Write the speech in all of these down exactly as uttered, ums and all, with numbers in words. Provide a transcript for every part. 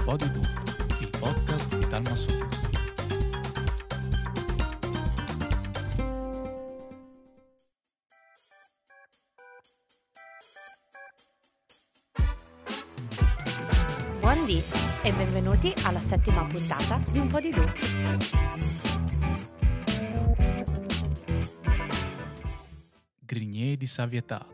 po' di tutto, il podcast di Talma Songs. Buondì e benvenuti alla settima puntata di Un po' di tutto. Grignier di Savietat.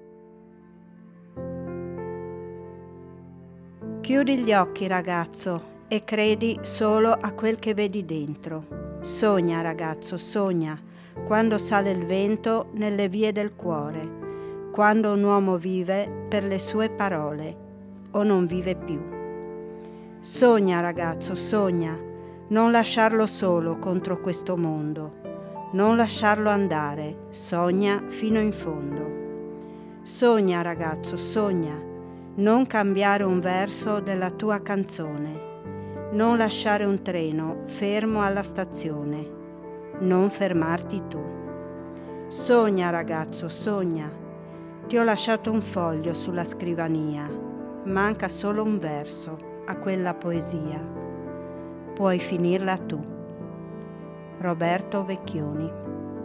Chiudi gli occhi, ragazzo, e credi solo a quel che vedi dentro. Sogna, ragazzo, sogna, quando sale il vento nelle vie del cuore, quando un uomo vive per le sue parole o non vive più. Sogna, ragazzo, sogna, non lasciarlo solo contro questo mondo, non lasciarlo andare, sogna fino in fondo. Sogna, ragazzo, sogna, non cambiare un verso della tua canzone, non lasciare un treno fermo alla stazione, non fermarti tu. Sogna, ragazzo, sogna, ti ho lasciato un foglio sulla scrivania, manca solo un verso a quella poesia, puoi finirla tu. Roberto Vecchioni.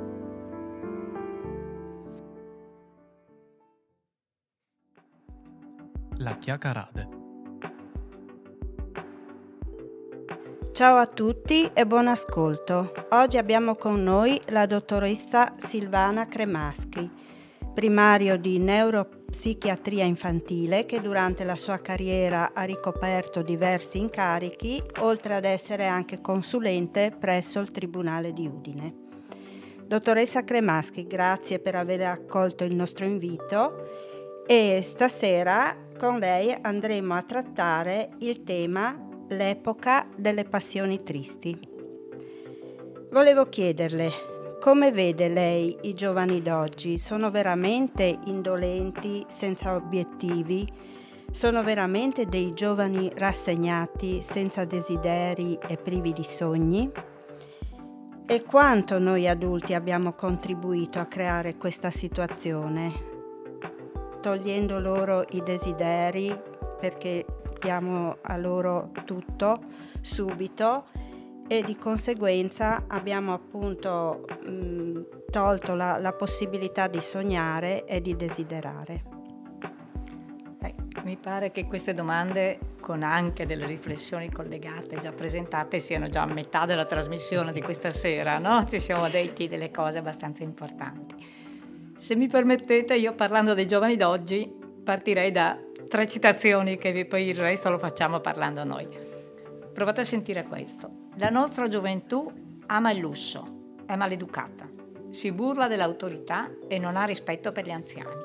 La chiacchierade. Ciao a tutti e buon ascolto. Oggi abbiamo con noi la dottoressa Silvana Cremaschi, primario di neuropsichiatria infantile, che durante la sua carriera ha ricoperto diversi incarichi, oltre ad essere anche consulente presso il Tribunale di Udine. Dottoressa Cremaschi, grazie per aver accolto il nostro invito e stasera con lei andremo a trattare il tema l'epoca delle passioni tristi. Volevo chiederle, come vede lei i giovani d'oggi? Sono veramente indolenti, senza obiettivi? Sono veramente dei giovani rassegnati, senza desideri e privi di sogni? E quanto noi adulti abbiamo contribuito a creare questa situazione? Togliendo loro i desideri, perché diamo a loro tutto subito, e di conseguenza abbiamo appunto mh, tolto la, la possibilità di sognare e di desiderare. Eh, mi pare che queste domande, con anche delle riflessioni collegate già presentate, siano già a metà della trasmissione di questa sera, no? Ci siamo detti delle cose abbastanza importanti. Se mi permettete, io parlando dei giovani d'oggi partirei da tre citazioni, che poi il resto lo facciamo parlando noi. Provate a sentire questo. La nostra gioventù ama il lusso, è maleducata, si burla dell'autorità e non ha rispetto per gli anziani.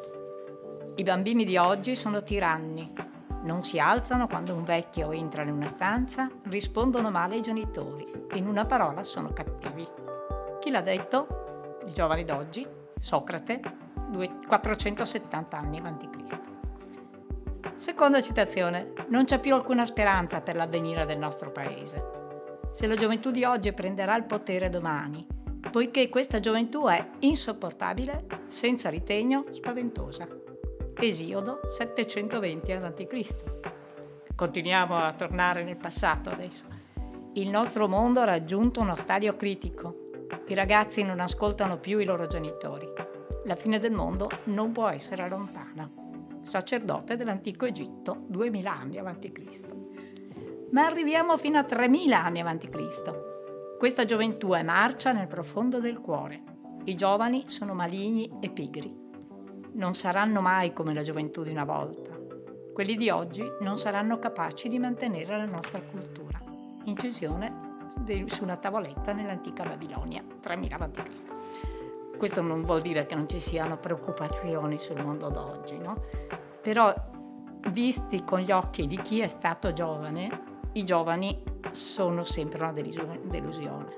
I bambini di oggi sono tiranni, non si alzano quando un vecchio entra in una stanza, rispondono male ai genitori, in una parola sono cattivi. Chi l'ha detto? I giovani d'oggi. Socrate, quattrocentosettanta anni avanti Cristo. Seconda citazione: non c'è più alcuna speranza per l'avvenire del nostro paese. Se la gioventù di oggi prenderà il potere domani, poiché questa gioventù è insopportabile, senza ritegno, spaventosa. Esiodo settecentoventi avanti Cristo. Continuiamo a tornare nel passato adesso. Il nostro mondo ha raggiunto uno stadio critico. I ragazzi non ascoltano più i loro genitori. La fine del mondo non può essere lontana. Sacerdote dell'antico Egitto, duemila anni avanti Cristo. Ma arriviamo fino a tremila anni avanti Cristo. Questa gioventù è marcia nel profondo del cuore. I giovani sono maligni e pigri. Non saranno mai come la gioventù di una volta. Quelli di oggi non saranno capaci di mantenere la nostra cultura. Incisione su una tavoletta nell'antica Babilonia, tremila avanti Cristo. Questo non vuol dire che non ci siano preoccupazioni sul mondo d'oggi, no? Però, visti con gli occhi di chi è stato giovane, i giovani sono sempre una delusione.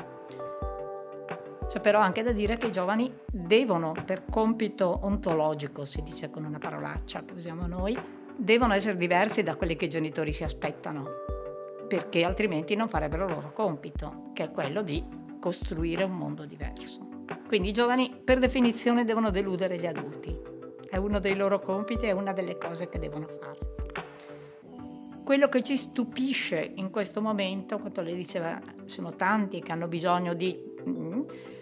C'è però anche da dire che i giovani devono, per compito ontologico, si dice con una parolaccia che usiamo noi, devono essere diversi da quelli che i genitori si aspettano, perché altrimenti non farebbero il loro compito, che è quello di costruire un mondo diverso. Quindi i giovani per definizione devono deludere gli adulti, è uno dei loro compiti, è una delle cose che devono fare. quello che ci stupisce in questo momento, quando lei diceva sono tanti che hanno bisogno di... Mm,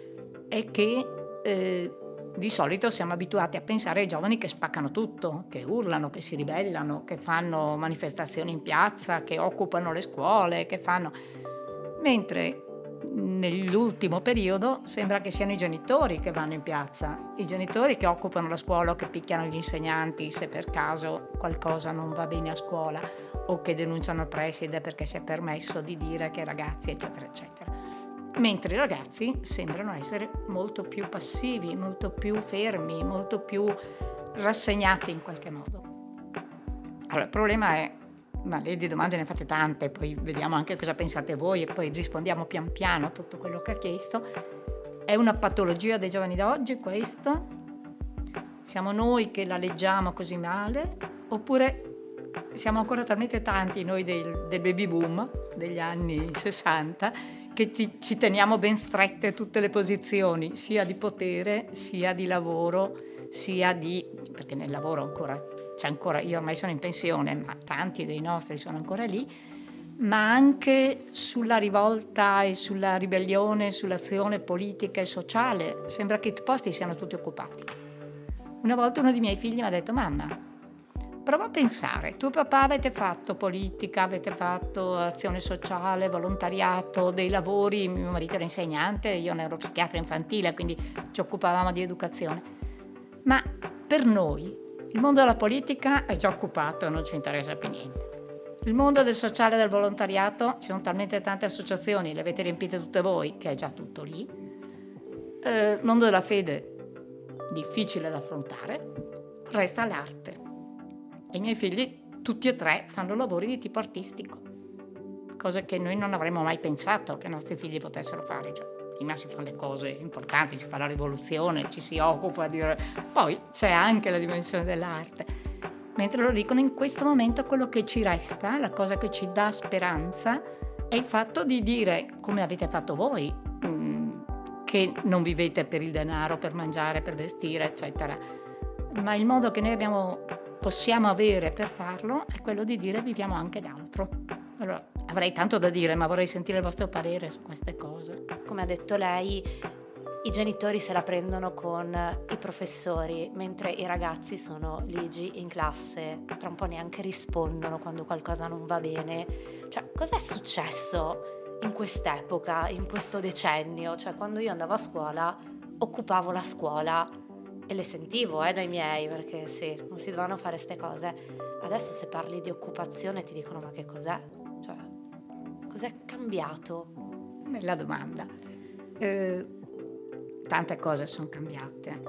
è che eh, di solito siamo abituati a pensare ai giovani che spaccano tutto, che urlano, che si ribellano, che fanno manifestazioni in piazza, che occupano le scuole, che fanno... Mentre nell'ultimo periodo sembra che siano i genitori che vanno in piazza, i genitori che occupano la scuola o che picchiano gli insegnanti se per caso qualcosa non va bene a scuola, o che denunciano il preside perché si è permesso di dire che ragazzi eccetera eccetera. Mentre i ragazzi sembrano essere molto più passivi, molto più fermi, molto più rassegnati in qualche modo. Allora il problema è, ma lei di domande ne fate tante, poi vediamo anche cosa pensate voi e poi rispondiamo pian piano a tutto quello che ha chiesto. È una patologia dei giovani d'oggi questo? Siamo noi che la leggiamo così male? Oppure siamo ancora talmente tanti noi del, del baby boom degli anni sessanta che ti, ci teniamo ben strette tutte le posizioni, sia di potere, sia di lavoro, sia di... perché nel lavoro ancora c'è ancora, io ormai sono in pensione, ma tanti dei nostri sono ancora lì, ma anche sulla rivolta e sulla ribellione, sull'azione politica e sociale. Sembra che i posti siano tutti occupati. Una volta uno dei miei figli mi ha detto: mamma, prova a pensare, tu e papà avete fatto politica, avete fatto azione sociale, volontariato, dei lavori, mio marito era insegnante, io neuropsichiatra infantile, quindi ci occupavamo di educazione. Ma per noi il mondo della politica è già occupato e non ci interessa più niente. Il mondo del sociale e del volontariato, ci sono talmente tante associazioni, le avete riempite tutte voi, che è già tutto lì. Eh, il mondo della fede, difficile da affrontare, resta l'arte. I miei figli, tutti e tre, fanno lavori di tipo artistico, cose che noi non avremmo mai pensato che i nostri figli potessero fare. Cioè, prima si fanno le cose importanti, si fa la rivoluzione, ci si occupa di... Poi c'è anche la dimensione dell'arte. Mentre lo dicono, in questo momento quello che ci resta, la cosa che ci dà speranza, è il fatto di dire, come avete fatto voi, che non vivete per il denaro, per mangiare, per vestire, eccetera. Ma il modo che noi abbiamo... possiamo avere per farlo è quello di dire viviamo anche d'altro. Allora, avrei tanto da dire, ma vorrei sentire il vostro parere su queste cose. Come ha detto lei, i genitori se la prendono con i professori, mentre i ragazzi sono ligi in classe, tra un po' neanche rispondono quando qualcosa non va bene. Cioè, cos'è successo in quest'epoca, in questo decennio? Cioè, quando io andavo a scuola, occupavo la scuola e le sentivo eh, dai miei, perché sì, non si dovevano fare ste cose. Adesso se parli di occupazione ti dicono: ma che cos'è? Cioè, cos'è cambiato? Bella domanda. Eh, tante cose sono cambiate.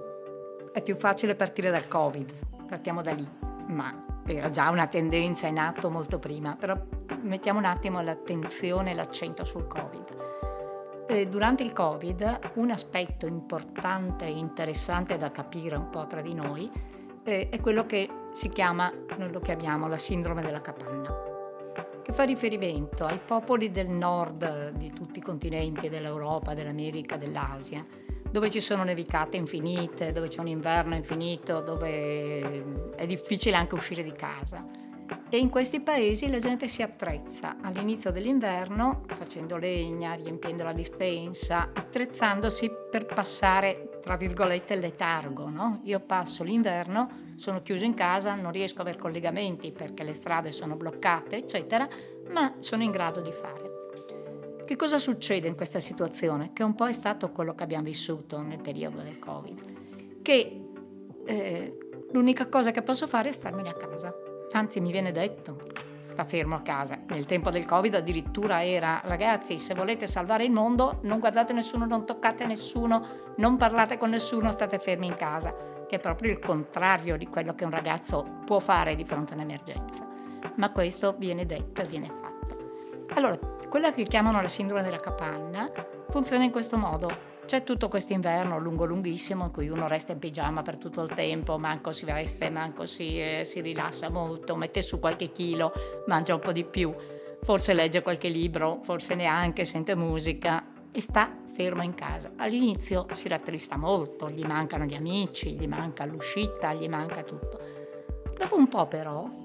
È più facile partire dal Covid, partiamo da lì, ma era già una tendenza in atto molto prima, però mettiamo un attimo l'attenzione e l'accento sul Covid. Durante il Covid un aspetto importante e interessante da capire un po' tra di noi eh, è quello che si chiama, noi lo chiamiamo la sindrome della capanna, che fa riferimento ai popoli del nord di tutti i continenti, dell'Europa, dell'America, dell'Asia, dove ci sono nevicate infinite, dove c'è un inverno infinito, dove è difficile anche uscire di casa. E in questi paesi la gente si attrezza all'inizio dell'inverno facendo legna, riempiendo la dispensa, attrezzandosi per passare, tra virgolette, il letargo, no? Io passo l'inverno, sono chiuso in casa, non riesco a avere collegamenti perché le strade sono bloccate, eccetera, ma sono in grado di fare. Che cosa succede in questa situazione? Che un po' è stato quello che abbiamo vissuto nel periodo del Covid, che eh, l'unica cosa che posso fare è starmene a casa. Anzi, mi viene detto, sta fermo a casa. Nel tempo del Covid addirittura era: ragazzi, se volete salvare il mondo, non guardate nessuno, non toccate nessuno, non parlate con nessuno, state fermi in casa, che è proprio il contrario di quello che un ragazzo può fare di fronte a un'emergenza. Ma questo viene detto e viene fatto. Allora, quella che chiamano la sindrome della capanna funziona in questo modo. C'è tutto questo inverno lungo lunghissimo in cui uno resta in pigiama per tutto il tempo, manco si veste, manco si, eh, si rilassa molto, mette su qualche chilo, mangia un po' di più, forse legge qualche libro, forse neanche, sente musica e sta fermo in casa. All'inizio si rattrista molto, gli mancano gli amici, gli manca l'uscita, gli manca tutto. Dopo un po' però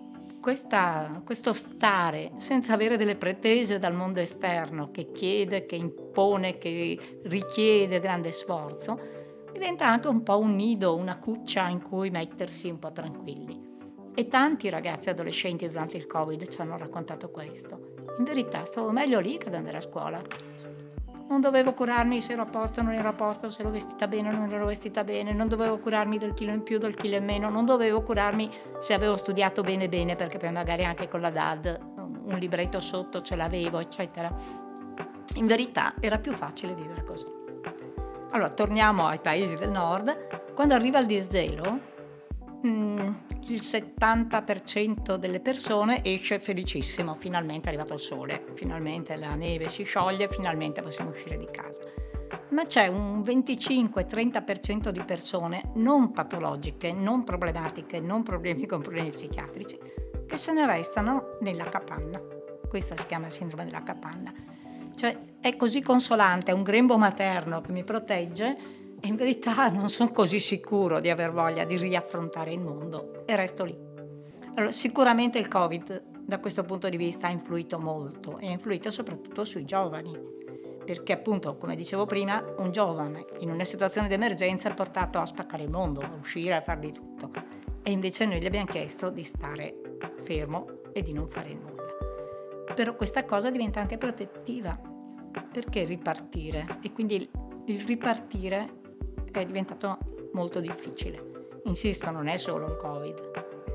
questa, questo stare senza avere delle pretese dal mondo esterno che chiede, che impone, che richiede grande sforzo, diventa anche un po' un nido, una cuccia in cui mettersi un po' tranquilli. E tanti ragazzi adolescenti durante il Covid ci hanno raccontato questo. In verità stavo meglio lì che ad andare a scuola. Non dovevo curarmi se ero a posto o non ero a posto, se ero vestita bene o non ero vestita bene, non dovevo curarmi del chilo in più, del chilo in meno, non dovevo curarmi se avevo studiato bene bene, perché poi magari anche con la D A D un libretto sotto ce l'avevo, eccetera. In verità era più facile vivere così. Allora, torniamo ai paesi del nord. Quando arriva il disgelo, il settanta per cento delle persone esce felicissimo, finalmente è arrivato il sole, finalmente la neve si scioglie, finalmente possiamo uscire di casa. Ma c'è un venticinque trenta per cento di persone non patologiche, non problematiche, non problemi con problemi psichiatrici, che se ne restano nella capanna. Questa si chiama sindrome della capanna. Cioè è così consolante, è un grembo materno che mi protegge, e in verità non sono così sicuro di aver voglia di riaffrontare il mondo e resto lì. Allora, sicuramente il Covid da questo punto di vista ha influito molto e ha influito soprattutto sui giovani, perché appunto, come dicevo prima, un giovane in una situazione di emergenza è portato a spaccare il mondo, a uscire, a far di tutto, e invece noi gli abbiamo chiesto di stare fermo e di non fare nulla. Però questa cosa diventa anche protettiva, perché ripartire? E quindi il ripartire è diventato molto difficile. Insisto, non è solo il Covid.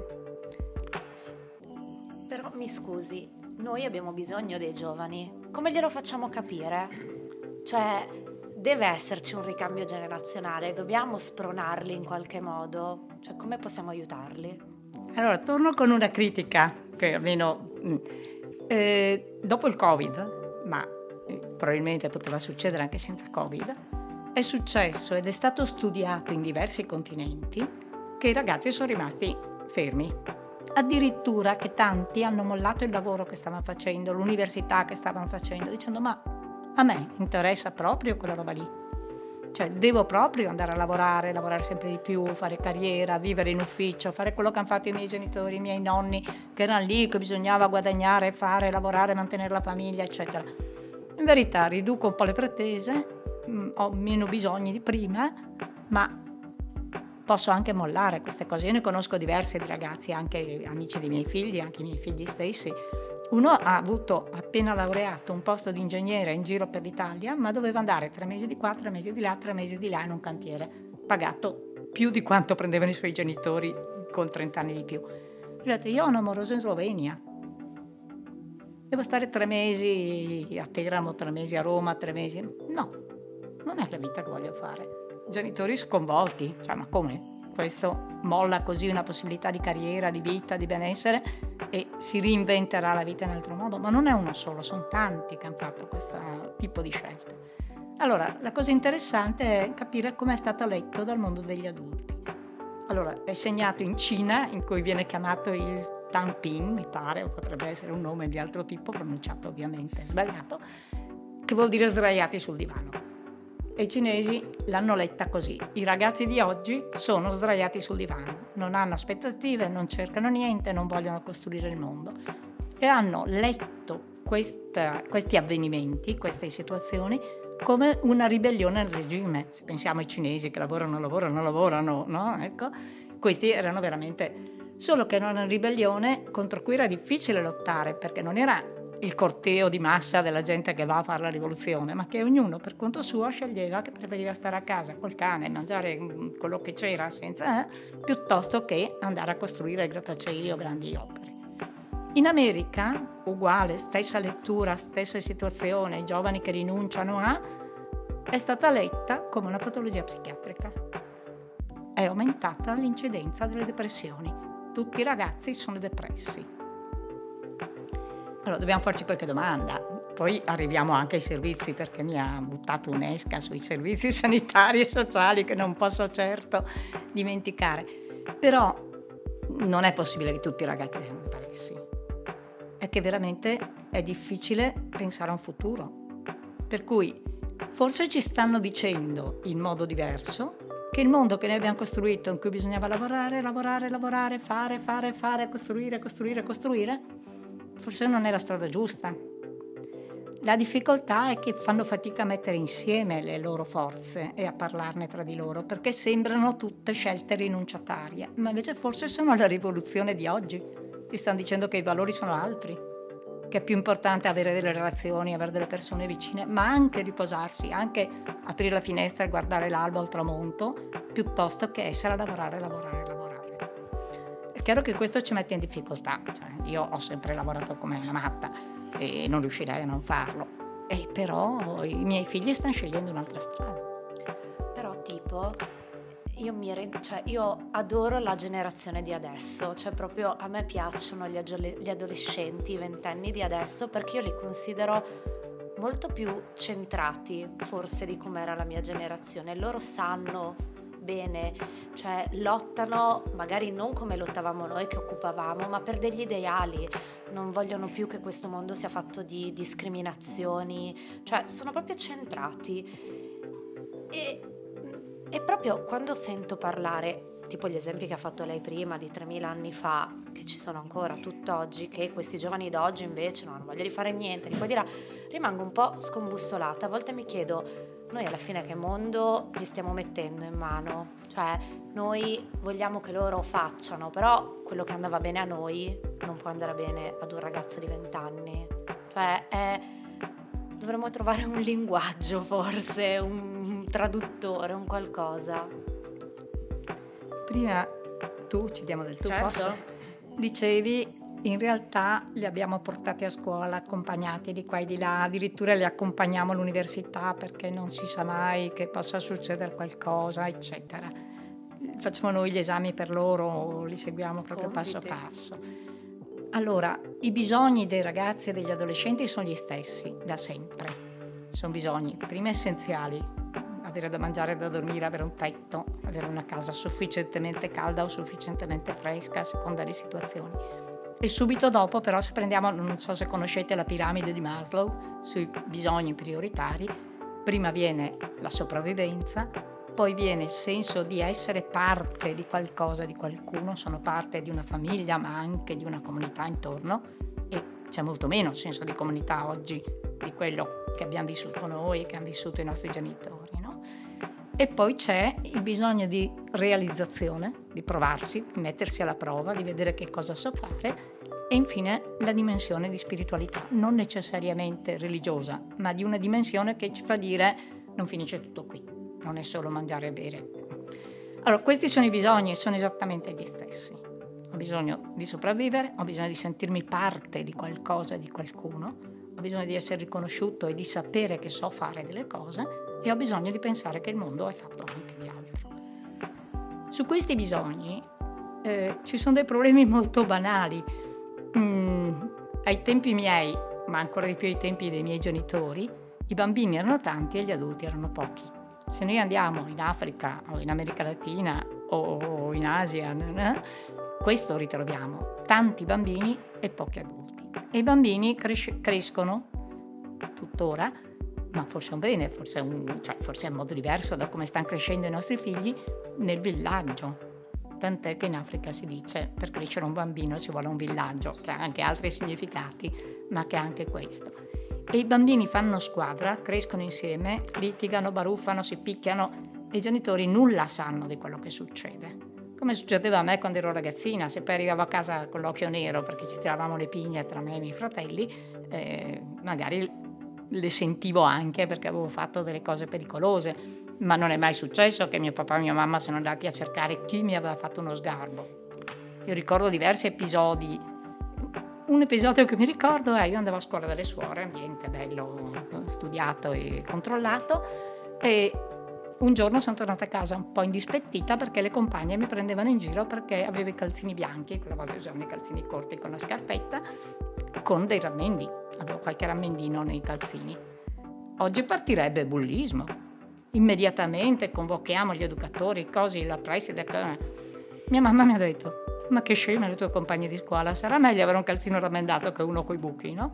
Però mi scusi, noi abbiamo bisogno dei giovani. Come glielo facciamo capire? Cioè, deve esserci un ricambio generazionale, dobbiamo spronarli in qualche modo. Cioè, come possiamo aiutarli? Allora, torno con una critica, che almeno eh, dopo il Covid, ma eh, probabilmente poteva succedere anche senza Covid, è successo ed è stato studiato in diversi continenti che i ragazzi sono rimasti fermi. Addirittura che tanti hanno mollato il lavoro che stavano facendo, l'università che stavano facendo, dicendo ma a me interessa proprio quella roba lì. Cioè devo proprio andare a lavorare, lavorare sempre di più, fare carriera, vivere in ufficio, fare quello che hanno fatto i miei genitori, i miei nonni, che erano lì, che bisognava guadagnare, fare, lavorare, mantenere la famiglia, eccetera. In verità riduco un po' le pretese, ho meno bisogni di prima, ma posso anche mollare queste cose. Io ne conosco diversi di ragazzi, anche amici dei miei figli, anche i miei figli stessi. Uno ha avuto, appena laureato, un posto di ingegnere in giro per l'Italia, ma doveva andare tre mesi di qua, tre mesi di là, tre mesi di là in un cantiere, pagato più di quanto prendevano i suoi genitori con trenta anni di più. Gli ho detto, io ho un amoroso in Slovenia. Devo stare tre mesi a Teramo, tre mesi a Roma, tre mesi... No, non è la vita che voglio fare. Genitori sconvolti, cioè ma come? Questo molla così una possibilità di carriera, di vita, di benessere e si reinventerà la vita in altro modo? Ma non è uno solo, sono tanti che hanno fatto questo tipo di scelte. Allora, la cosa interessante è capire come è stato letto dal mondo degli adulti. Allora, è segnato in Cina, in cui viene chiamato il Tanping, mi pare, o potrebbe essere un nome di altro tipo, pronunciato ovviamente sbagliato, che vuol dire sdraiati sul divano. E i cinesi l'hanno letta così: i ragazzi di oggi sono sdraiati sul divano, non hanno aspettative, non cercano niente, non vogliono costruire il mondo. E hanno letto questa, questi avvenimenti, queste situazioni, come una ribellione al regime. Se pensiamo ai cinesi che lavorano, lavorano, lavorano, no? Ecco, questi erano veramente... Solo che era una ribellione contro cui era difficile lottare, perché non era il corteo di massa della gente che va a fare la rivoluzione, ma che ognuno per conto suo sceglieva che preferiva stare a casa col cane, mangiare quello che c'era senza, eh, piuttosto che andare a costruire grattacieli o grandi opere. In America, uguale, stessa lettura, stessa situazione, i giovani che rinunciano a, è stata letta come una patologia psichiatrica. È aumentata l'incidenza delle depressioni. Tutti i ragazzi sono depressi. Allora, dobbiamo farci qualche domanda. Poi arriviamo anche ai servizi, perché mi ha buttato un'esca sui servizi sanitari e sociali che non posso certo dimenticare. Però non è possibile che tutti i ragazzi siano depressi. È che veramente è difficile pensare a un futuro. Per cui forse ci stanno dicendo in modo diverso che il mondo che noi abbiamo costruito, in cui bisognava lavorare, lavorare, lavorare, fare, fare, fare, costruire, costruire, costruire, forse non è la strada giusta. La difficoltà è che fanno fatica a mettere insieme le loro forze e a parlarne tra di loro, perché sembrano tutte scelte rinunciatarie, ma invece forse sono la rivoluzione di oggi. Ti stanno dicendo che i valori sono altri, che è più importante avere delle relazioni, avere delle persone vicine, ma anche riposarsi, anche aprire la finestra e guardare l'alba o il tramonto, piuttosto che essere a lavorare, lavorare, lavorare. È chiaro che questo ci mette in difficoltà. Cioè, io ho sempre lavorato come una matta e non riuscirei a non farlo. E però i miei figli stanno scegliendo un'altra strada. Però tipo, io, mi rend- cioè, io adoro la generazione di adesso, cioè proprio a me piacciono gli, agio- gli adolescenti, i ventenni di adesso, perché io li considero molto più centrati forse di com'era la mia generazione. Loro sanno bene, cioè lottano magari non come lottavamo noi che occupavamo, ma per degli ideali. Non vogliono più che questo mondo sia fatto di discriminazioni, cioè sono proprio centrati. E, e proprio quando sento parlare, tipo gli esempi che ha fatto lei prima di tremila anni fa, che ci sono ancora tutt'oggi, che questi giovani d'oggi invece no, non voglio di fare niente, di poi di là, rimango un po' scombussolata. A volte mi chiedo, noi alla fine che mondo gli stiamo mettendo in mano? Cioè, noi vogliamo che loro facciano, però quello che andava bene a noi non può andare bene ad un ragazzo di vent'anni. Cioè, è... dovremmo trovare un linguaggio forse, un traduttore, un qualcosa. Prima tu, ci diamo del tu, Certo. posso? Dicevi, in realtà li abbiamo portati a scuola, accompagnati di qua e di là, addirittura li accompagniamo all'università perché non si sa mai che possa succedere qualcosa, eccetera. Facciamo noi gli esami per loro, li seguiamo proprio Compiti. passo passo. Allora, i bisogni dei ragazzi e degli adolescenti sono gli stessi, da sempre. Sono bisogni, prima essenziali, avere da mangiare, da dormire, avere un tetto, avere una casa sufficientemente calda o sufficientemente fresca a seconda delle situazioni. E subito dopo, però, se prendiamo, non so se conoscete la piramide di Maslow, sui bisogni prioritari, prima viene la sopravvivenza, poi viene il senso di essere parte di qualcosa, di qualcuno, sono parte di una famiglia, ma anche di una comunità intorno, e c'è molto meno senso di comunità oggi di quello che abbiamo vissuto noi, che hanno vissuto i nostri genitori, no? E poi c'è il bisogno di realizzazione, di provarsi, di mettersi alla prova, di vedere che cosa so fare, e infine la dimensione di spiritualità, non necessariamente religiosa, ma di una dimensione che ci fa dire non finisce tutto qui, non è solo mangiare e bere. Allora, questi sono i bisogni, sono esattamente gli stessi. Ho bisogno di sopravvivere, ho bisogno di sentirmi parte di qualcosa, di qualcuno, ho bisogno di essere riconosciuto e di sapere che so fare delle cose, e ho bisogno di pensare che il mondo è fatto anche di altro. Su questi bisogni eh, ci sono dei problemi molto banali. Mm, ai tempi miei, ma ancora di più ai tempi dei miei genitori, i bambini erano tanti e gli adulti erano pochi. Se noi andiamo in Africa o in America Latina o in Asia, eh, questo ritroviamo, tanti bambini e pochi adulti. E i bambini cres- crescono tuttora, ma forse è un bene, forse è, un, cioè, forse è un modo diverso da come stanno crescendo i nostri figli, nel villaggio. Tant'è che in Africa si dice per crescere un bambino ci vuole un villaggio, che ha anche altri significati, ma che ha anche questo. E i bambini fanno squadra, crescono insieme, litigano, baruffano, si picchiano, e i genitori nulla sanno di quello che succede. Come succedeva a me quando ero ragazzina, se poi arrivavo a casa con l'occhio nero perché ci tiravamo le pigne tra me e i miei fratelli, eh, magari le sentivo anche perché avevo fatto delle cose pericolose, ma non è mai successo che mio papà e mia mamma siano andati a cercare chi mi aveva fatto uno sgarbo. Io ricordo diversi episodi. Un episodio che mi ricordo è io andavo a scuola dalle suore, ambiente bello studiato e controllato, e un giorno sono tornata a casa un po' indispettita perché le compagne mi prendevano in giro perché avevo i calzini bianchi, quella volta usavano i calzini corti con la scarpetta, con dei rammendi, avevo qualche rammendino nei calzini. Oggi partirebbe bullismo, immediatamente convochiamo gli educatori, così, la preside. Mia mamma mi ha detto: ma che scema le tue compagne di scuola, sarà meglio avere un calzino rammendato che uno coi buchi, no?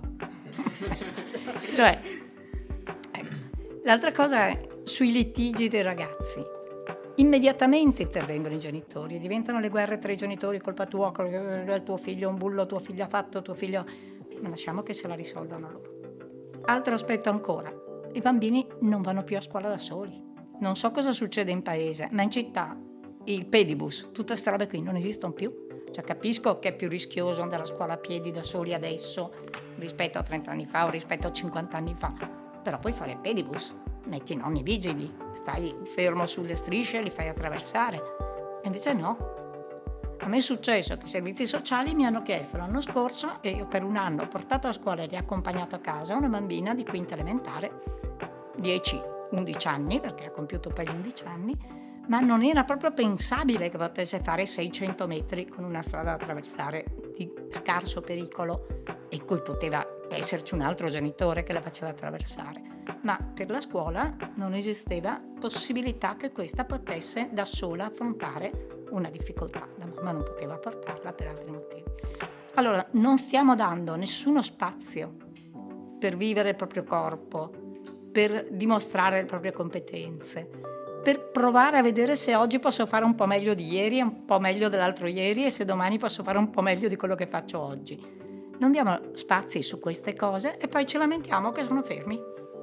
Cioè, ecco. L'altra cosa è sui litigi dei ragazzi. immediatamente intervengono i genitori, diventano le guerre tra i genitori, colpa tua, il tuo figlio è un bullo, tuo figlio ha fatto, tuo figlio... Ma lasciamo che se la risolvano loro. Altro aspetto ancora, i bambini non vanno più a scuola da soli. Non so cosa succede in paese, ma in città il pedibus, tutte queste robe qui non esistono più. Cioè capisco che è più rischioso andare a scuola a piedi da soli adesso rispetto a trenta anni fa o rispetto a cinquanta anni fa, però puoi fare pedibus, metti i nonni vigili, stai fermo sulle strisce e li fai attraversare. E invece no. A me è successo che i servizi sociali mi hanno chiesto l'anno scorso, e io per un anno ho portato a scuola e riaccompagnato a casa una bambina di quinta elementare, dieci undici anni, perché ha compiuto poi undici anni, ma non era proprio pensabile che potesse fare seicento metri con una strada da attraversare di scarso pericolo e in cui poteva esserci un altro genitore che la faceva attraversare. Ma per la scuola non esisteva possibilità che questa potesse da sola affrontare una difficoltà. La mamma non poteva portarla per altri motivi. Allora, non stiamo dando nessuno spazio per vivere il proprio corpo, per dimostrare le proprie competenze, per provare a vedere se oggi posso fare un po' meglio di ieri, un po' meglio dell'altro ieri e se domani posso fare un po' meglio di quello che faccio oggi. Non diamo spazi su queste cose e poi ci lamentiamo che sono fermi.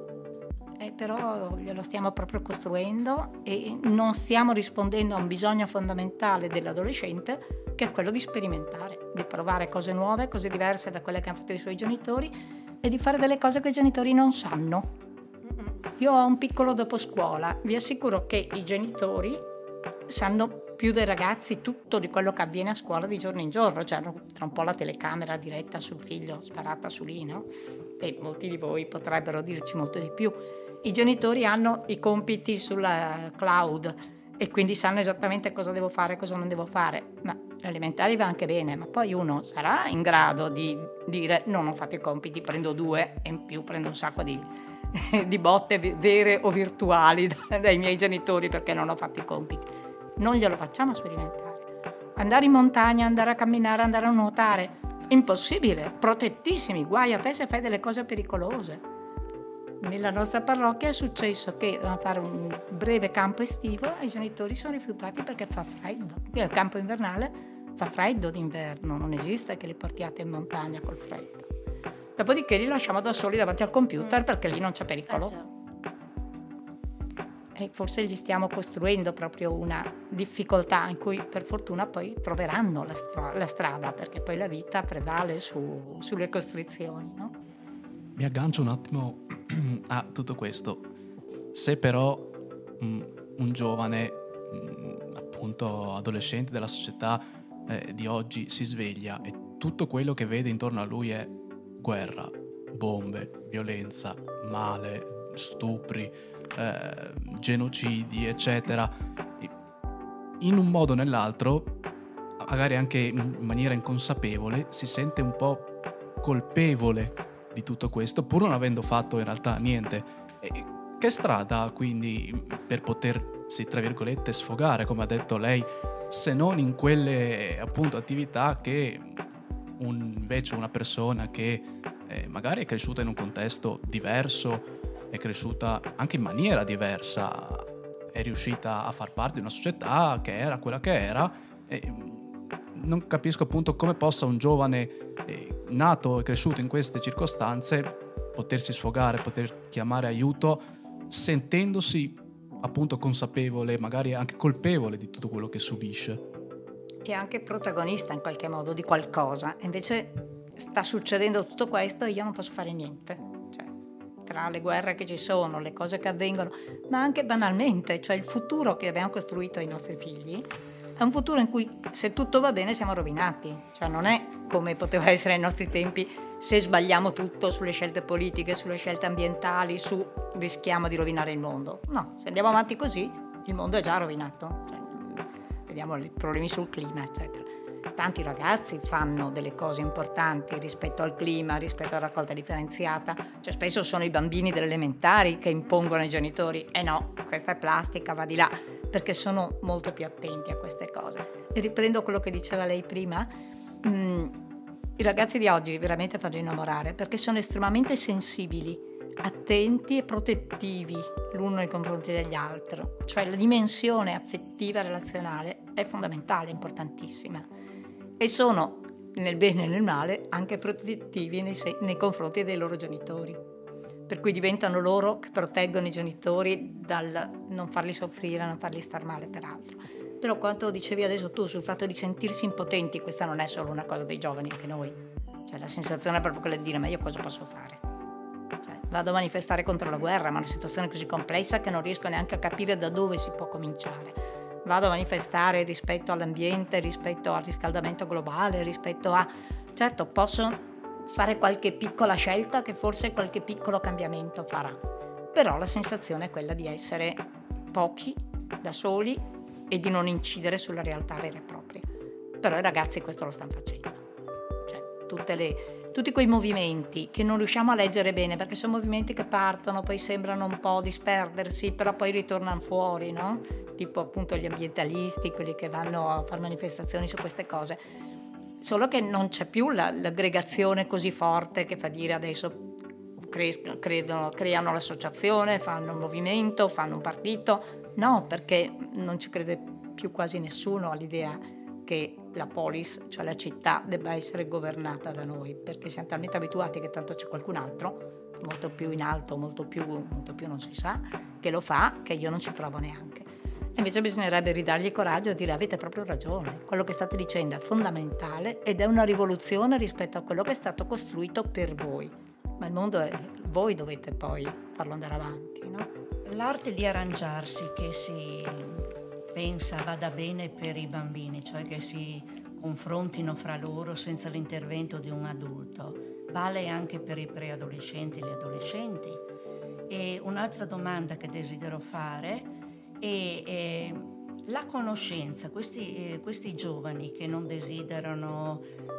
Eh, però glielo stiamo proprio costruendo e non stiamo rispondendo a un bisogno fondamentale dell'adolescente, che è quello di sperimentare, di provare cose nuove, cose diverse da quelle che hanno fatto i suoi genitori e di fare delle cose che i genitori non sanno. Io ho un piccolo dopo scuola, vi assicuro che i genitori sanno più dei ragazzi tutto di quello che avviene a scuola di giorno in giorno, cioè tra un po' la telecamera diretta sul figlio sparata su lì, no? E molti di voi potrebbero dirci molto di più. I genitori hanno i compiti sulla cloud e quindi sanno esattamente cosa devo fare e cosa non devo fare, ma l'elementare va anche bene, ma poi uno sarà in grado di dire no, non ho fatto i compiti, prendo due e in più prendo un sacco di, di botte vere o virtuali dai miei genitori perché non ho fatto i compiti. Non glielo facciamo sperimentare. Andare in montagna, andare a camminare, andare a nuotare, impossibile, protettissimi, guai a te se fai delle cose pericolose. Nella nostra parrocchia è successo che a fare un breve campo estivo i genitori sono rifiutati perché fa freddo. Il campo invernale fa freddo d'inverno, non esiste che li portiate in montagna col freddo. Dopodiché li lasciamo da soli davanti al computer mm. perché lì non c'è pericolo. Eh, e forse gli stiamo costruendo proprio una difficoltà in cui per fortuna poi troveranno la, stra- la strada, perché poi la vita prevale su, sulle costrizioni, no? Mi aggancio un attimo a tutto questo. Se però mh, un giovane, mh, appunto adolescente della società eh, di oggi si sveglia e tutto quello che vede intorno a lui è guerra, bombe, violenza, male, stupri, eh, genocidi, eccetera, in un modo o nell'altro, magari anche in maniera inconsapevole, si sente un po' colpevole di tutto questo, pur non avendo fatto in realtà niente. E che strada quindi per potersi, tra virgolette, sfogare, come ha detto lei, se non in quelle appunto attività che un, invece una persona che eh, magari è cresciuta in un contesto diverso, è cresciuta anche in maniera diversa, è riuscita a far parte di una società che era quella che era, e non capisco appunto come possa un giovane eh, nato e cresciuto in queste circostanze potersi sfogare, poter chiamare aiuto sentendosi appunto consapevole, magari anche colpevole di tutto quello che subisce. E anche protagonista in qualche modo di qualcosa. Invece sta succedendo tutto questo e io non posso fare niente. Cioè, tra le guerre che ci sono, le cose che avvengono, ma anche banalmente, cioè il futuro che abbiamo costruito ai nostri figli è un futuro in cui se tutto va bene siamo rovinati, cioè non è come poteva essere ai nostri tempi, se sbagliamo tutto sulle scelte politiche, sulle scelte ambientali, su rischiamo di rovinare il mondo. No, se andiamo avanti così il mondo è già rovinato, cioè, vediamo i problemi sul clima, eccetera. Tanti ragazzi fanno delle cose importanti rispetto al clima, rispetto alla raccolta differenziata, cioè spesso sono i bambini delle elementari che impongono ai genitori eh no, questa è plastica, va di là, perché sono molto più attenti a queste cose. E riprendo quello che diceva lei prima, mh, i ragazzi di oggi veramente fanno innamorare perché sono estremamente sensibili attenti e protettivi l'uno nei confronti degli altri, cioè la dimensione affettiva relazionale è fondamentale, importantissima, e sono nel bene e nel male anche protettivi nei, nei confronti dei loro genitori, per cui diventano loro che proteggono i genitori dal non farli soffrire, non farli star male per altro. Però quanto dicevi adesso tu sul fatto di sentirsi impotenti, questa non è solo una cosa dei giovani, anche noi, cioè la sensazione è proprio quella di dire ma io cosa posso fare? Cioè, vado a manifestare contro la guerra, ma è una situazione così complessa che non riesco neanche a capire da dove si può cominciare. Vado a manifestare rispetto all'ambiente, rispetto al riscaldamento globale, rispetto a... Certo, posso fare qualche piccola scelta che forse qualche piccolo cambiamento farà, però la sensazione è quella di essere pochi, da soli e di non incidere sulla realtà vera e propria. Però i ragazzi questo lo stanno facendo. Cioè, tutte le, tutti quei movimenti che non riusciamo a leggere bene, perché sono movimenti che partono, poi sembrano un po' disperdersi, però poi ritornano fuori, no? Tipo appunto gli ambientalisti, quelli che vanno a fare manifestazioni su queste cose. Solo che non c'è più la, l'aggregazione così forte che fa dire adesso cres- credono, creano l'associazione, fanno un movimento, fanno un partito. No, perché non ci crede più quasi nessuno all'idea che la polis, cioè la città, debba essere governata da noi, perché siamo talmente abituati che tanto c'è qualcun altro, molto più in alto, molto più, molto più non si sa, che lo fa, che io non ci provo neanche. Invece bisognerebbe ridargli coraggio e dire avete proprio ragione, quello che state dicendo è fondamentale ed è una rivoluzione rispetto a quello che è stato costruito per voi, ma il mondo è, voi dovete poi farlo andare avanti, no? L'arte di arrangiarsi che si pensa vada bene per i bambini, cioè che si confrontino fra loro senza l'intervento di un adulto, vale anche per i preadolescenti e gli adolescenti. E un'altra domanda che desidero fare è, è la conoscenza, questi, eh, questi giovani che non desiderano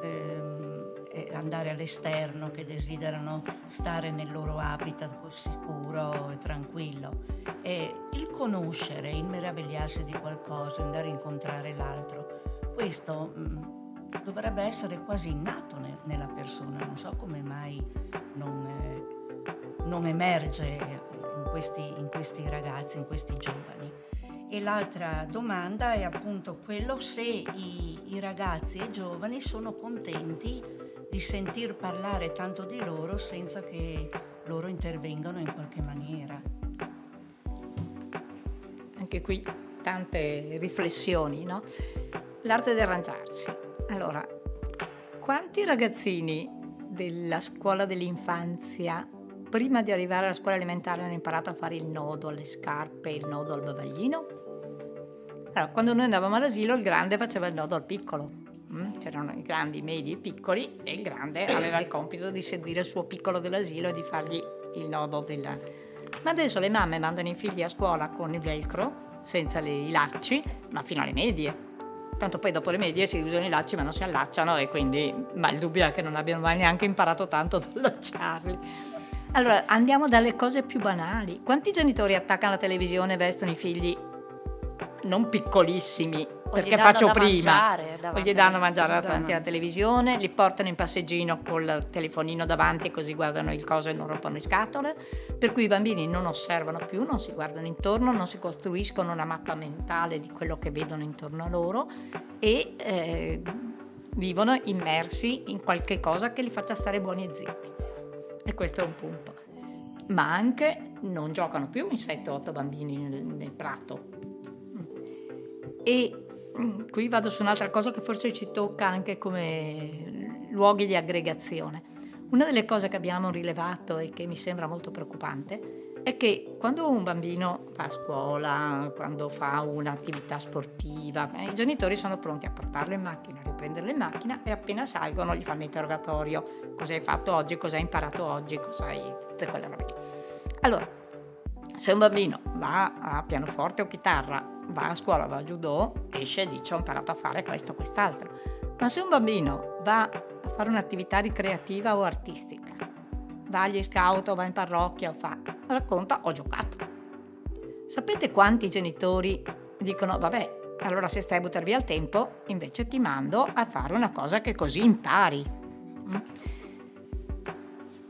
eh, andare all'esterno, che desiderano stare nel loro habitat sicuro e tranquillo, e il conoscere, il meravigliarsi di qualcosa, andare a incontrare l'altro, questo mh, dovrebbe essere quasi innato ne, nella persona, non so come mai non, eh, non emerge in questi, in questi ragazzi, in questi giovani. E l'altra domanda è appunto quello se i, i ragazzi e i giovani sono contenti di sentir parlare tanto di loro senza che loro intervengano in qualche maniera. Anche qui tante riflessioni, no? L'arte di arrangiarsi. Allora, quanti ragazzini della scuola dell'infanzia prima di arrivare alla scuola elementare hanno imparato a fare il nodo alle scarpe, il nodo al bavaglino? Allora, quando noi andavamo all'asilo il grande faceva il nodo al piccolo. C'erano i grandi, i medi e i piccoli e il grande aveva il compito di seguire il suo piccolo dell'asilo e di fargli il nodo della... Ma adesso le mamme mandano i figli a scuola con il velcro, senza le, i lacci, ma fino alle medie. Tanto poi dopo le medie si usano i lacci ma non si allacciano e quindi, ma il dubbio è che non abbiano mai neanche imparato tanto ad allacciarli. Allora andiamo dalle cose più banali. Quanti genitori attaccano la televisione e vestono i figli non piccolissimi perché faccio prima o gli danno a mangiare davanti alla televisione, li portano in passeggino col telefonino davanti così guardano il coso e non rompono le scatole, per cui i bambini non osservano più, non si guardano intorno, non si costruiscono una mappa mentale di quello che vedono intorno a loro e eh, vivono immersi in qualche cosa che li faccia stare buoni e zitti. E questo è un punto. Ma anche non giocano più in sette otto bambini nel, nel prato. E qui vado su un'altra cosa che forse ci tocca anche come luoghi di aggregazione. Una delle cose che abbiamo rilevato e che mi sembra molto preoccupante è che quando un bambino va a scuola, quando fa un'attività sportiva, eh, i genitori sono pronti a portarlo in macchina, a riprenderlo in macchina e appena salgono gli fanno l'interrogatorio. Cosa hai fatto oggi? Cosa hai imparato oggi? Cosa hai... tutte quelle robe lì. Allora, se un bambino va a pianoforte o chitarra, va a scuola, va a judo, esce e dice ho imparato a fare questo o quest'altro. Ma se un bambino va a fare un'attività ricreativa o artistica, va agli scout o va in parrocchia o fa, racconta ho giocato. Sapete quanti genitori dicono vabbè, allora se stai a buttare via il tempo, invece ti mando a fare una cosa che così impari.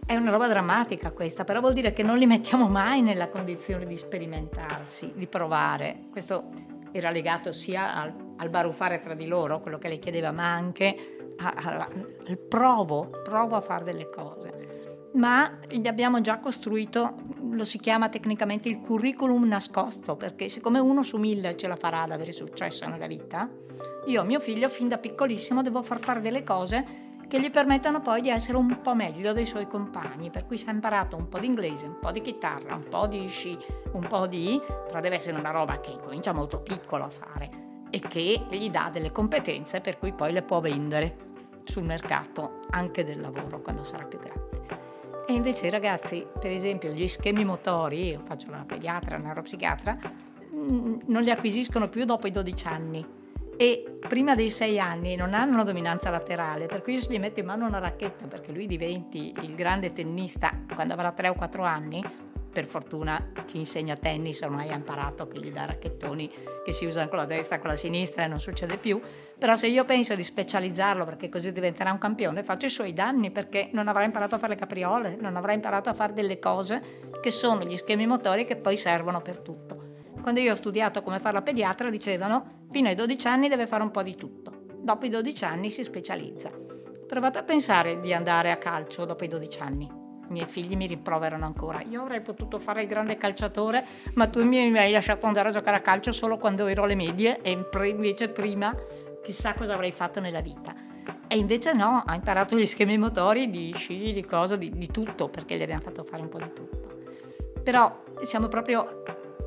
è una roba drammatica questa, però vuol dire che non li mettiamo mai nella condizione di sperimentarsi, di provare. Questo era legato sia al, al baruffare tra di loro, quello che lei chiedeva, ma anche a, a, al provo, provo a fare delle cose. Ma gli abbiamo già costruito, lo si chiama tecnicamente il curriculum nascosto, perché siccome uno su mille ce la farà ad avere successo nella vita, io a mio figlio fin da piccolissimo devo far fare delle cose che gli permettano poi di essere un po' meglio dei suoi compagni, per cui si è imparato un po' di inglese, un po' di chitarra, un po' di sci, un po' di... però deve essere una roba che incomincia molto piccolo a fare e che gli dà delle competenze per cui poi le può vendere sul mercato anche del lavoro quando sarà più grande. E invece i ragazzi, per esempio, gli schemi motori, io faccio la pediatra, la neuropsichiatra, non li acquisiscono più dopo i dodici anni. E prima dei sei anni non hanno una dominanza laterale, per cui io se gli metto in mano una racchetta perché lui diventi il grande tennista quando avrà tre o quattro anni, per fortuna chi insegna tennis ormai ha imparato che gli dà racchettoni che si usano con la destra e con la sinistra e non succede più, però se io penso di specializzarlo perché così diventerà un campione, faccio i suoi danni, perché non avrà imparato a fare le capriole, non avrà imparato a fare delle cose che sono gli schemi motori che poi servono per tutto. Quando io ho studiato come fare la pediatra dicevano fino ai dodici anni deve fare un po' di tutto, dopo i dodici anni si specializza. Provate a pensare di andare a calcio dopo i dodici anni. I miei figli mi rimproverano ancora. Io avrei potuto fare il grande calciatore, ma tu mi hai lasciato andare a giocare a calcio solo quando ero alle medie e invece prima chissà cosa avrei fatto nella vita. E invece no, ha imparato gli schemi motori di sci, di cose, di, di tutto, perché gli abbiamo fatto fare un po' di tutto. Però siamo proprio...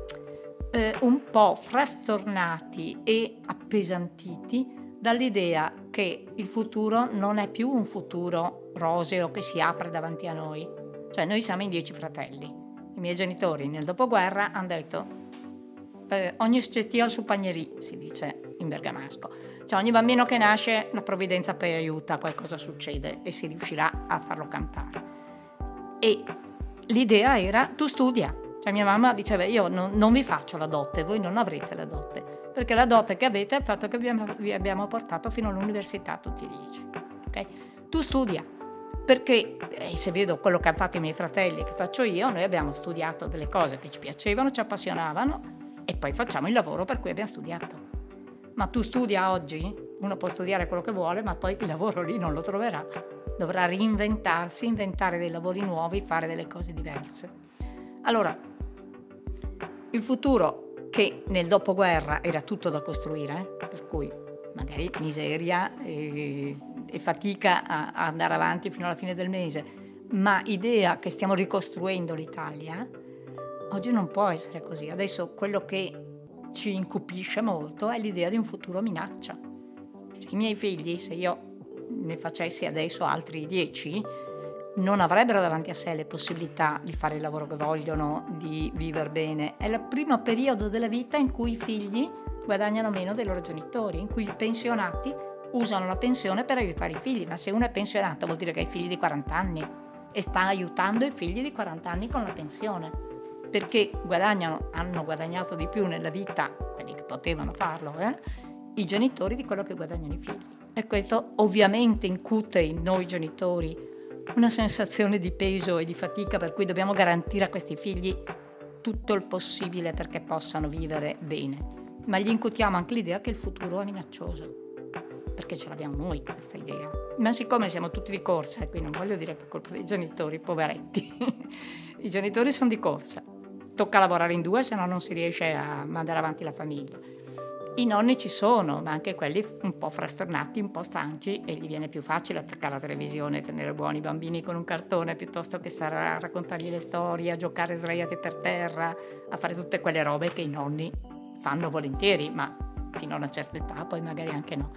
Eh, un po' frastornati e appesantiti dall'idea che il futuro non è più un futuro roseo che si apre davanti a noi. Cioè noi siamo in dieci fratelli. I miei genitori nel dopoguerra hanno detto eh, ogni scettio al suo pagnerì, si dice in bergamasco. Cioè ogni bambino che nasce la provvidenza poi aiuta, qualcosa succede e si riuscirà a farlo campare. E l'idea era tu studia. Cioè mia mamma diceva io non, non vi faccio la dote, voi non avrete la dote, perché la dote che avete è il fatto che abbiamo, vi abbiamo portato fino all'università tutti e dieci. Okay? Tu studia, perché eh, se vedo quello che hanno fatto i miei fratelli e che faccio io, noi abbiamo studiato delle cose che ci piacevano, ci appassionavano e poi facciamo il lavoro per cui abbiamo studiato. Ma tu studia oggi, uno può studiare quello che vuole, ma poi il lavoro lì non lo troverà, dovrà reinventarsi, inventare dei lavori nuovi, fare delle cose diverse. Allora, il futuro che nel dopoguerra era tutto da costruire, eh? Per cui magari miseria e, e fatica a, a andare avanti fino alla fine del mese, ma idea che stiamo ricostruendo l'Italia, oggi non può essere così. Adesso quello che ci incupisce molto è l'idea di un futuro minaccia. Cioè, i miei figli, se io ne facessi adesso altri dieci, non avrebbero davanti a sé le possibilità di fare il lavoro che vogliono, di vivere bene. È il primo periodo della vita in cui i figli guadagnano meno dei loro genitori, in cui i pensionati usano la pensione per aiutare i figli. Ma se uno è pensionato vuol dire che ha i figli di quaranta anni e sta aiutando i figli di quaranta anni con la pensione, perché guadagnano, hanno guadagnato di più nella vita, quelli che potevano farlo, eh, i genitori di quello che guadagnano i figli. E questo ovviamente incute in noi genitori una sensazione di peso e di fatica, per cui dobbiamo garantire a questi figli tutto il possibile perché possano vivere bene. Ma gli incutiamo anche l'idea che il futuro è minaccioso, perché ce l'abbiamo noi questa idea. Ma siccome siamo tutti di corsa, e qui non voglio dire che è colpa dei genitori, poveretti, i genitori sono di corsa, tocca lavorare in due, se no non si riesce a mandare avanti la famiglia. I nonni ci sono, ma anche quelli un po' frastornati, un po' stanchi, e gli viene più facile attaccare la televisione, tenere buoni i bambini con un cartone, piuttosto che stare a raccontargli le storie, a giocare sdraiati per terra, a fare tutte quelle robe che i nonni fanno volentieri, ma fino a una certa età, poi magari anche no.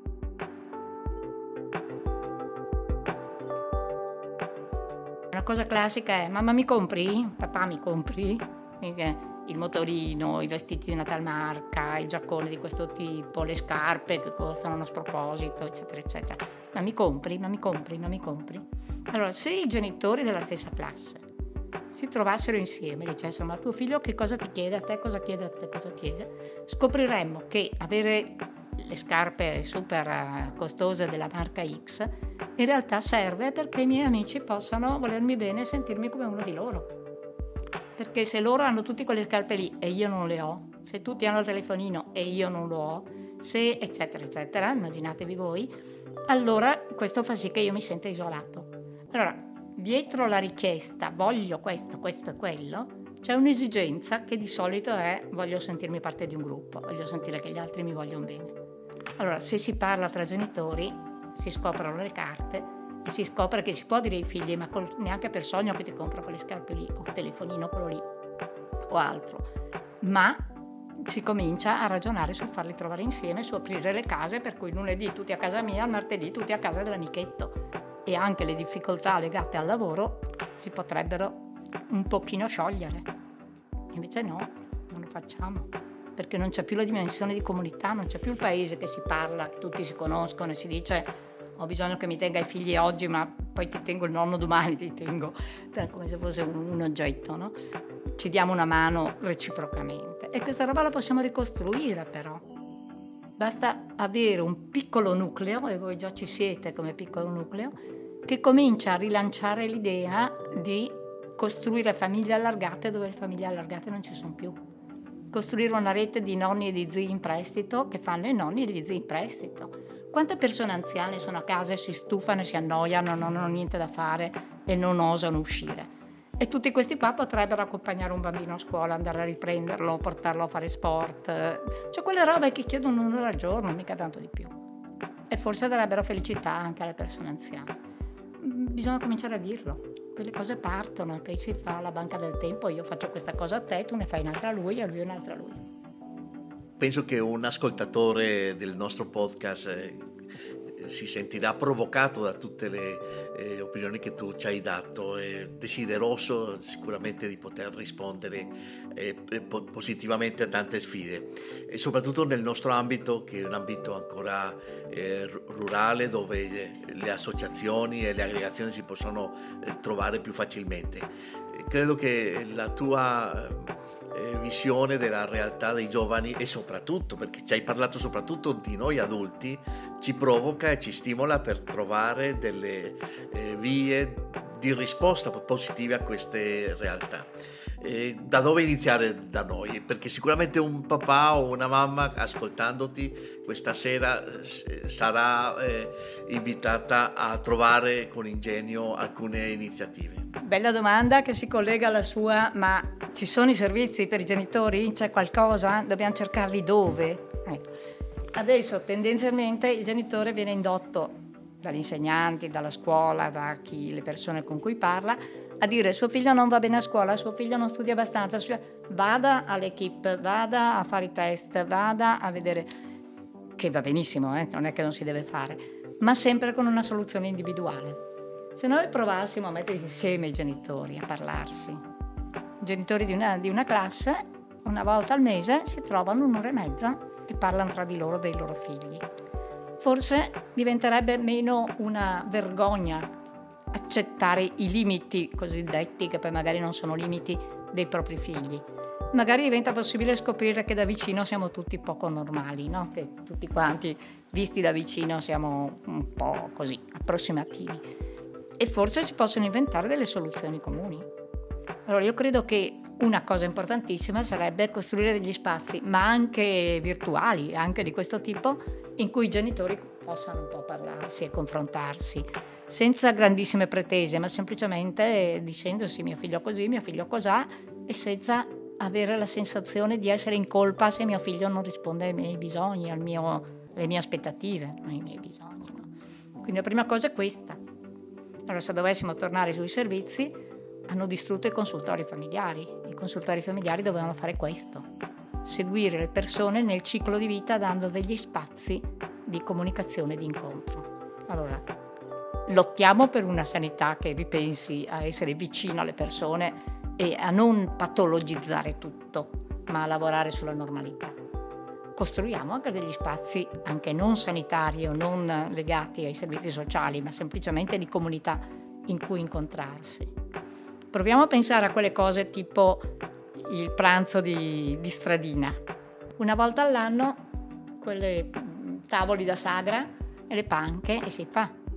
Una cosa classica è: mamma mi compri? Papà mi compri? Il motorino, i vestiti di una tal marca, il giaccone di questo tipo, le scarpe che costano uno sproposito, eccetera, eccetera. Ma mi compri? Ma mi compri? Ma mi compri? Allora, se i genitori della stessa classe si trovassero insieme e dicessero: ma tuo figlio che cosa ti chiede, a te cosa chiede, a te cosa chiede, scopriremmo che avere le scarpe super costose della marca X in realtà serve perché i miei amici possano volermi bene e sentirmi come uno di loro. Perché se loro hanno tutte quelle scarpe lì e io non le ho, se tutti hanno il telefonino e io non lo ho, se eccetera eccetera, immaginatevi voi, allora questo fa sì che io mi senta isolato. Allora, dietro la richiesta voglio questo, questo e quello, c'è un'esigenza che di solito è voglio sentirmi parte di un gruppo, voglio sentire che gli altri mi vogliono bene. Allora, se si parla tra genitori, si scoprono le carte e si scopre che si può dire ai figli ma col, neanche per sogno che ti compro quelle scarpe lì o il telefonino quello lì o altro, ma si comincia a ragionare sul farli trovare insieme, su aprire le case, per cui lunedì tutti a casa mia, il martedì tutti a casa dell'amichetto, e anche le difficoltà legate al lavoro si potrebbero un pochino sciogliere. Invece no, non lo facciamo, perché non c'è più la dimensione di comunità, non c'è più il paese che si parla, che tutti si conoscono e si dice ho bisogno che mi tenga i figli oggi ma poi ti tengo il nonno domani, ti tengo, come se fosse un, un oggetto, no? Ci diamo una mano reciprocamente e questa roba la possiamo ricostruire, però basta avere un piccolo nucleo, e voi già ci siete come piccolo nucleo, che comincia a rilanciare l'idea di costruire famiglie allargate dove le famiglie allargate non ci sono più, costruire una rete di nonni e di zii in prestito che fanno i nonni e gli zii in prestito. Quante persone anziane sono a casa e si stufano e si annoiano, non hanno niente da fare e non osano uscire? E tutti questi qua potrebbero accompagnare un bambino a scuola, andare a riprenderlo, portarlo a fare sport. Cioè quelle robe che chiedono un'ora al giorno, mica tanto di più. E forse darebbero felicità anche alle persone anziane. Bisogna cominciare a dirlo. Quelle cose partono e poi si fa la banca del tempo. Io faccio questa cosa a te, tu ne fai un'altra a lui e lui un'altra a lui. Penso che un ascoltatore del nostro podcast eh, si sentirà provocato da tutte le eh, opinioni che tu ci hai dato, e desideroso sicuramente di poter rispondere eh, po- positivamente a tante sfide, e soprattutto nel nostro ambito, che è un ambito ancora eh, rurale, dove le associazioni e le aggregazioni si possono eh, trovare più facilmente. Eh, credo che la tua visione della realtà dei giovani, e soprattutto perché ci hai parlato soprattutto di noi adulti, ci provoca e ci stimola per trovare delle eh, vie di risposta positive a queste realtà. Eh, da dove iniziare? Da noi, perché sicuramente un papà o una mamma ascoltandoti questa sera eh, sarà eh, invitata a trovare con ingegno alcune iniziative. Bella domanda che si collega alla sua, ma ci sono i servizi per i genitori? C'è qualcosa? Dobbiamo cercarli dove? Ecco. Adesso tendenzialmente il genitore viene indotto dagli insegnanti, dalla scuola, da chi, le persone con cui parla, a dire suo figlio non va bene a scuola, suo figlio non studia abbastanza, vada all'equipe, vada a fare i test, vada a vedere, che va benissimo, eh? Non è che non si deve fare, ma sempre con una soluzione individuale. Se noi provassimo a mettere insieme i genitori, a parlarsi, i genitori di una, di una classe, una volta al mese si trovano un'ora e mezza e parlano tra di loro dei loro figli. Forse diventerebbe meno una vergogna accettare i limiti cosiddetti, che poi magari non sono limiti, dei propri figli. Magari diventa possibile scoprire che da vicino siamo tutti poco normali, no? Che tutti quanti, visti da vicino, siamo un po' così, approssimativi. E forse si possono inventare delle soluzioni comuni. Allora io credo che una cosa importantissima sarebbe costruire degli spazi, ma anche virtuali, anche di questo tipo, in cui i genitori possano un po' parlarsi e confrontarsi, senza grandissime pretese, ma semplicemente dicendosi mio figlio così, mio figlio cosà, e senza avere la sensazione di essere in colpa se mio figlio non risponde ai miei bisogni, al mio, alle mie aspettative, ai miei bisogni. No? Quindi la prima cosa è questa. Allora, se dovessimo tornare sui servizi, hanno distrutto i consultori familiari. I consultori familiari dovevano fare questo, seguire le persone nel ciclo di vita dando degli spazi di comunicazione e di incontro. Allora, lottiamo per una sanità che ripensi a essere vicino alle persone e a non patologizzare tutto, ma a lavorare sulla normalità. Costruiamo anche degli spazi anche non sanitari o non legati ai servizi sociali, ma semplicemente di comunità in cui incontrarsi. Proviamo a pensare a quelle cose tipo il pranzo di, di stradina. Una volta all'anno, quelle tavoli da sagra e le panche, e si fa.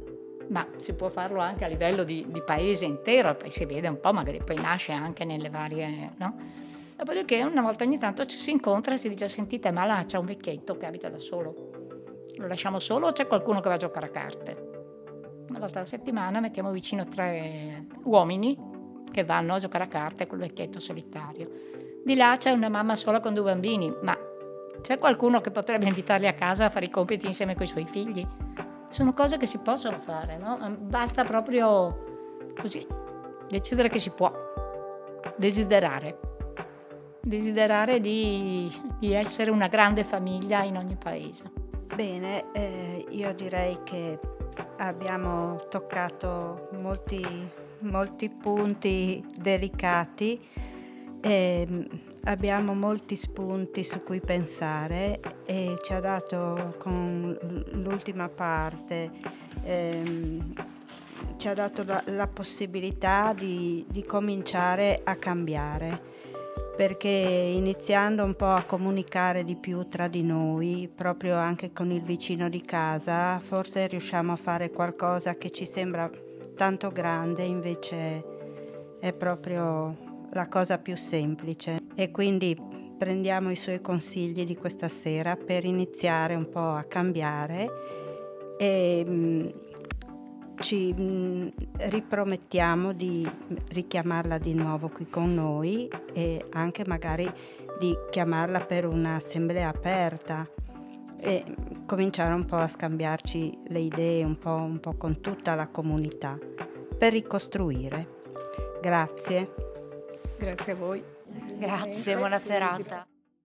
ma si può farlo anche a livello di, di paese intero, poi si vede un po', magari poi nasce anche nelle varie, no? Dopodiché una volta ogni tanto ci si incontra e si dice: sentite, ma là c'è un vecchietto che abita da solo, lo lasciamo solo o c'è qualcuno che va a giocare a carte? Una volta alla settimana mettiamo vicino tre uomini che vanno a giocare a carte con il vecchietto solitario. Di là c'è una mamma sola con due bambini, ma c'è qualcuno che potrebbe invitarli a casa a fare i compiti insieme con i suoi figli? Sono cose che si possono fare, no? Basta proprio così decidere che si può, desiderare, desiderare di, di essere una grande famiglia in ogni paese. Bene, eh, io direi che abbiamo toccato molti, molti punti delicati e abbiamo molti spunti su cui pensare e ci ha dato con l'ultima parte ehm, ci ha dato la, la possibilità di, di cominciare a cambiare, perché iniziando un po' a comunicare di più tra di noi, proprio anche con il vicino di casa, forse riusciamo a fare qualcosa che ci sembra tanto grande, invece è proprio la cosa più semplice. E quindi prendiamo i suoi consigli di questa sera per iniziare un po' a cambiare e mh, ci mh, ripromettiamo di richiamarla di nuovo qui con noi e anche magari di chiamarla per un'assemblea aperta e cominciare un po' a scambiarci le idee un po', un po' con tutta la comunità per ricostruire. Grazie. Grazie a voi. Grazie, buona serata.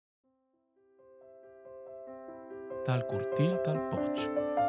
Dal Curtil dal Poch.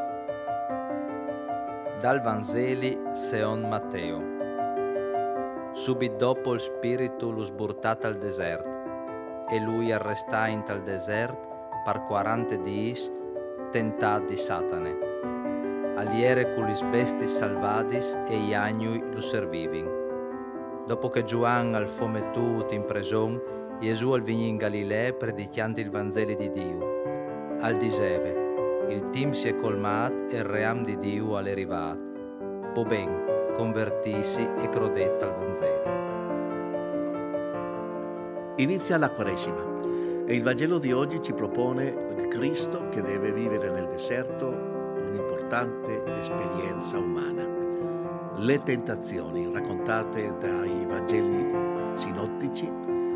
Dal Vangeli Seon Matteo. Subito dopo il spirito lo sburtata al deserto e lui arresta in tal deserto per quaranta dies tentati di Satane. Aliere con gli besti salvadis e gli agnui lo servivin. Dopo che Giuan al fometut in preson, Gesù al vigno in Galilea predicando il Vangelo di Dio. Al diseve, il team si è colmat e il ream di Dio è arrivato. Po ben, convertisi e crodetta al Vangelo. Inizia la Quaresima e il Vangelo di oggi ci propone il Cristo che deve vivere nel deserto un'importante esperienza umana. Le tentazioni raccontate dai Vangeli sinottici,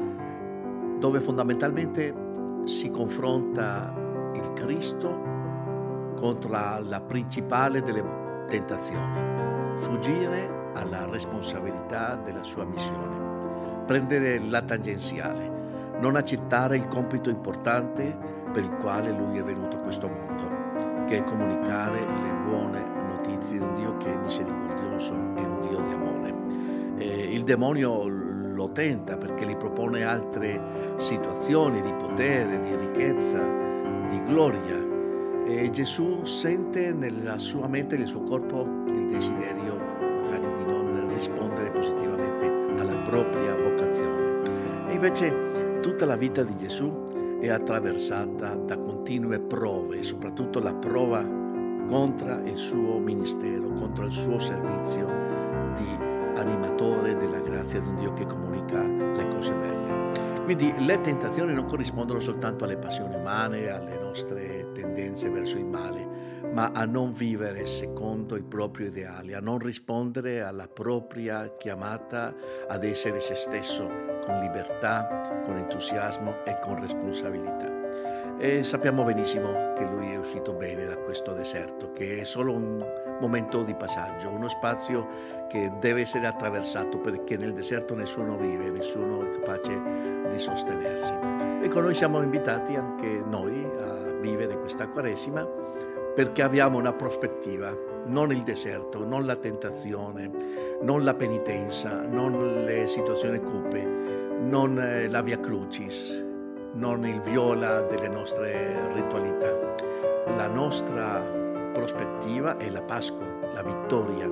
dove fondamentalmente si confronta il Cristo contro la principale delle tentazioni: fuggire alla responsabilità della sua missione, prendere la tangenziale, non accettare il compito importante per il quale lui è venuto a questo mondo, che è comunicare le buone notizie di un Dio che è misericordioso e un Dio di amore. Eh, il demonio lo tenta perché gli propone altre situazioni di potere, di ricchezza, di gloria, e Gesù sente nella sua mente e nel suo corpo il desiderio magari di non rispondere positivamente alla propria vocazione. E invece tutta la vita di Gesù è attraversata da continue prove, soprattutto la prova contro il suo ministero, contro il suo servizio di animatore della grazia di un Dio che comunica le cose belle. Quindi le tentazioni non corrispondono soltanto alle passioni umane, alle nostre tendenze verso il male, ma a non vivere secondo i propri ideali, a non rispondere alla propria chiamata ad essere se stesso con libertà, con entusiasmo e con responsabilità. E sappiamo benissimo che lui è uscito bene da questo deserto, che è solo un momento di passaggio, uno spazio che deve essere attraversato, perché nel deserto nessuno vive, nessuno è capace di sostenersi. Ecco, noi siamo invitati anche noi a vivere questa Quaresima perché abbiamo una prospettiva, non il deserto, non la tentazione, non la penitenza, non le situazioni cupe, non la via crucis, non il viola delle nostre ritualità. La nostra prospettiva è la Pasqua, la vittoria.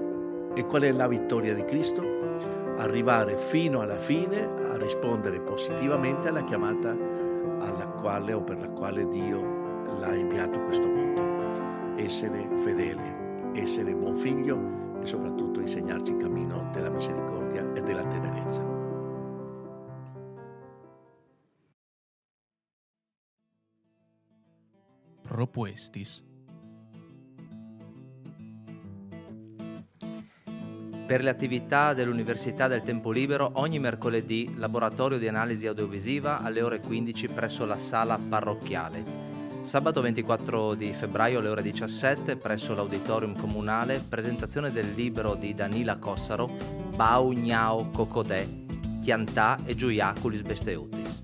E qual è la vittoria di Cristo? Arrivare fino alla fine a rispondere positivamente alla chiamata alla quale o per la quale Dio l'ha inviato a questo mondo. Essere fedele essere buon figlio e soprattutto insegnarci il cammino della misericordia e della tenerezza. Propuestis. Per le attività dell'Università del Tempo Libero, ogni mercoledì laboratorio di analisi audiovisiva alle ore quindici presso la sala parrocchiale. Sabato ventiquattro di febbraio alle ore diciassette presso l'auditorium comunale, presentazione del libro di Danila Cossaro, Bau Gnao Cocodè, Chiantà e Giuiaculis Besteutis.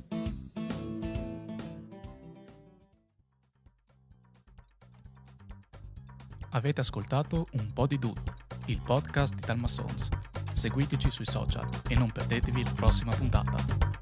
Avete ascoltato Un po' di Dut, il podcast di Talma Sons. Seguiteci sui social e non perdetevi la prossima puntata.